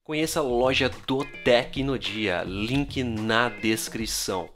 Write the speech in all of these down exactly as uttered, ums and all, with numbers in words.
Conheça a loja do Tecnodia, link na descrição.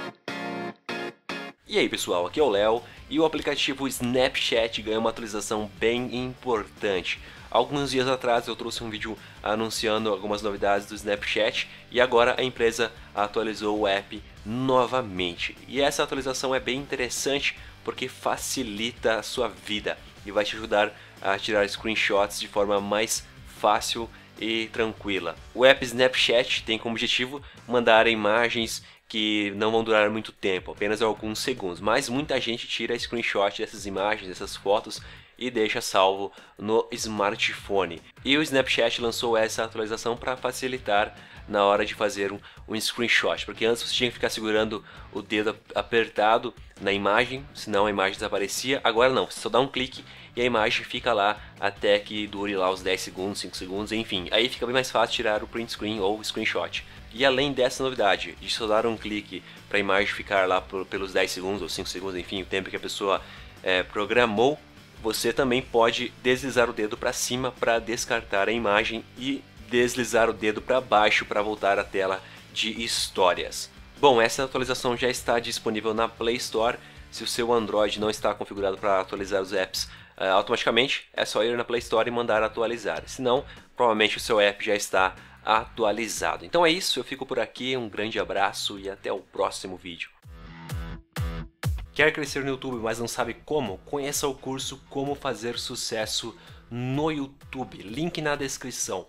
E aí pessoal, aqui é o Léo e o aplicativo Snapchat ganhou uma atualização bem importante. Alguns dias atrás eu trouxe um vídeo anunciando algumas novidades do Snapchat e agora a empresa atualizou o app novamente. E essa atualização é bem interessante porque facilita a sua vida e vai te ajudar a tirar screenshots de forma mais fácil e tranquila. O app Snapchat tem como objetivo mandar imagens que não vão durar muito tempo, apenas alguns segundos, mas muita gente tira screenshot dessas imagens, dessas fotos e deixa salvo no smartphone. E o Snapchat lançou essa atualização para facilitar na hora de fazer um, um screenshot, porque antes você tinha que ficar segurando o dedo apertado na imagem, senão a imagem desaparecia. Agora não, você só dá um clique e a imagem fica lá até que dure lá os dez segundos, cinco segundos, enfim. Aí fica bem mais fácil tirar o print screen ou o screenshot. E além dessa novidade, de só dar um clique para a imagem ficar lá por, pelos dez segundos ou cinco segundos, enfim, o tempo que a pessoa é, programou, você também pode deslizar o dedo para cima para descartar a imagem e deslizar o dedo para baixo para voltar à tela de histórias. Bom, essa atualização já está disponível na Play Store. Se o seu Android não está configurado para atualizar os apps uh, automaticamente, é só ir na Play Store e mandar atualizar. Senão, provavelmente o seu app já está atualizado. Então é isso, eu fico por aqui, um grande abraço e até o próximo vídeo. Quer crescer no YouTube, mas não sabe como? Conheça o curso Como Fazer Sucesso no YouTube, link na descrição.